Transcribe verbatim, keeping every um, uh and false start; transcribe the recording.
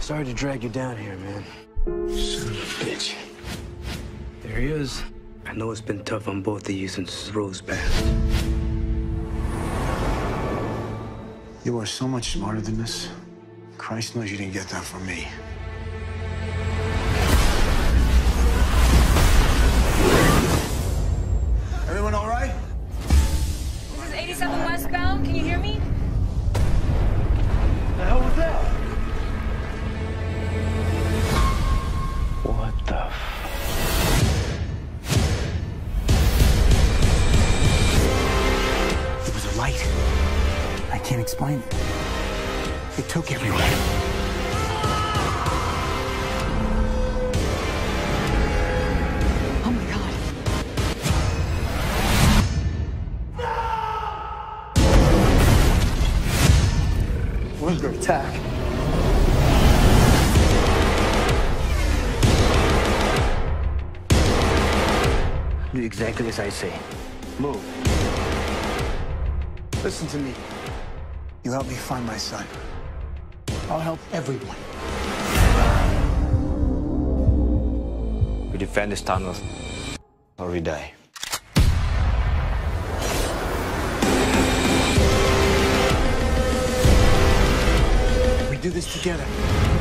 Sorry to drag you down here, man. Son of a bitch. There he is. I know it's been tough on both of you since Rose passed. You are so much smarter than this. Christ knows you didn't get that from me. Everyone all right? This is eighty-seven westbound. Can you hear me? The hell was that? What the f... It was a light. I can't explain it. It took everyone. Oh my God. We're under attack. Do exactly as I say. Move. Listen to me. You help me find my son. I'll help everyone. We defend this tunnel, or we die. We do this together.